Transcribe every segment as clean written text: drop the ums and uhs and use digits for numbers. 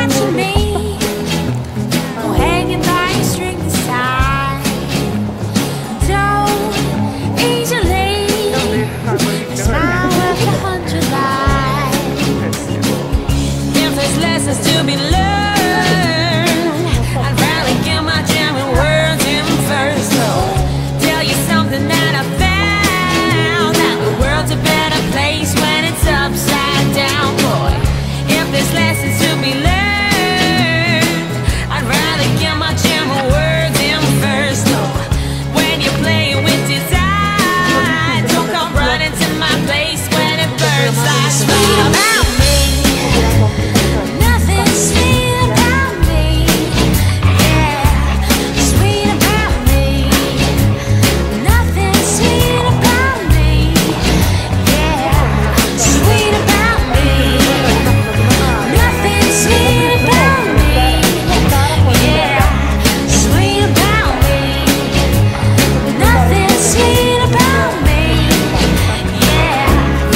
picture me, oh, hanging by a string this time. Don't easily smile with 100 lies. If there's lessons to be learned, I'd rather get my jamming words in first. So tell you something that I found, that the world's a better place when it's upside down, boy. If there's lessons to be learned, I'd rather get my jamming words in first. So when you're playing with desire, don't come running to my place when it burns like fire. About me, nothing sweet about me, yeah, sweet about me. Nothing sweet about me, yeah, sweet about me. Nothing sweet about me, yeah, sweet about me. Nothing sweet about me, yeah.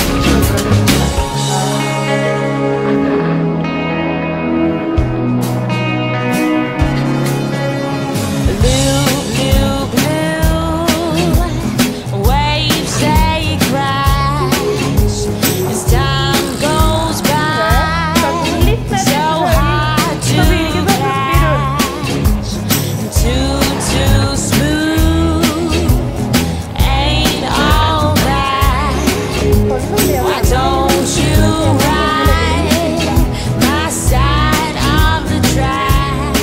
Blue, blue, blue, waves they crash as time goes by. So hard to catch, too smooth, ain't all that. Why don't you ride my side of the track?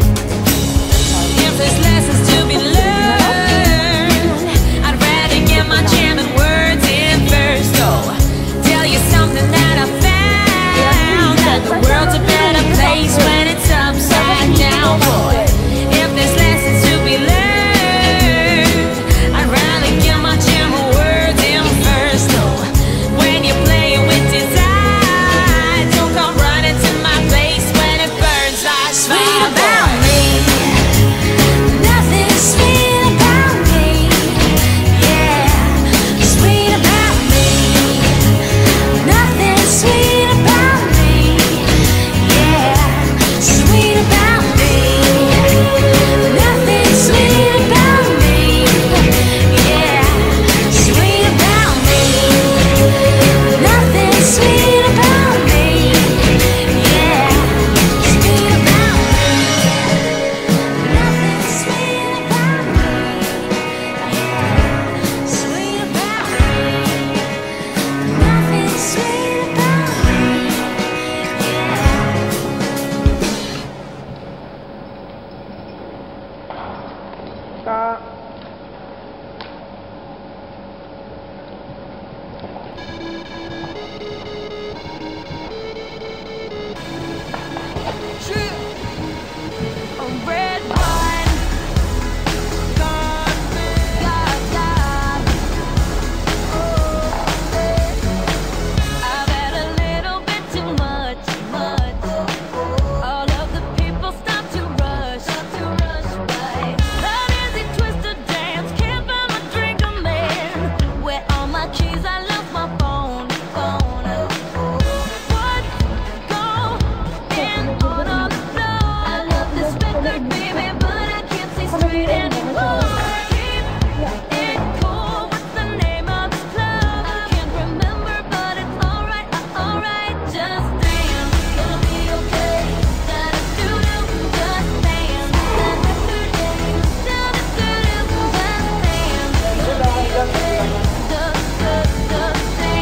If there's lessons to be learned, I'd rather get my jamming words in first. Oh, tell you something that I found, that the world's a better place when it's upside down, boy. If there's lessons to be learned, I'd rather get my jamming words in first. Oh, when you're playing with desire, don't come running to my place when it burns like fire. Sweet about me, nothing sweet about me, yeah, sweet about me. Nothing sweet about me, yeah, sweet about me. Nothing sweet about me, yeah, sweet about me. Nothing sweet about me, yeah, sweet about me. Nothing sweet about me, yeah, sweet about me. Nothing sweet about me, yeah. Stop. Red wine, God, I've had a little bit too much. All of the people stop to rush by. An easy twisted dance, can't find my drink, a man. Where are my keys? I lost my phone. What going on the floor? I love this record, baby, but I can't see straight anymore. Keep it cool. What's the name of this club? I can't remember, but it's alright, alright. Just dance, it'll be okay. Da-da-doo-doo, just dance. Da-da-doo-doo, da-da-doo-doo, just dance. It'll be okay. Just dance,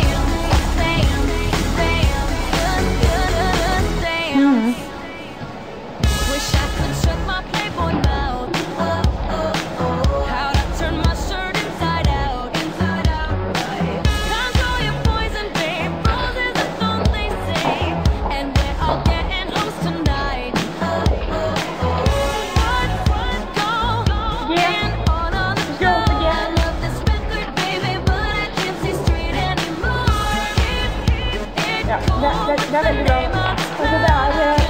dance. Wish I could shut my Playboy mouth. How'd I turn my shirt inside out? Right. Control your poison, babe. Roses are thorns, they say, and we're all getting loose tonight. What's going on the floor? I love this record, baby, but I can't see straight anymore. Keep it cool. What's the name of this club?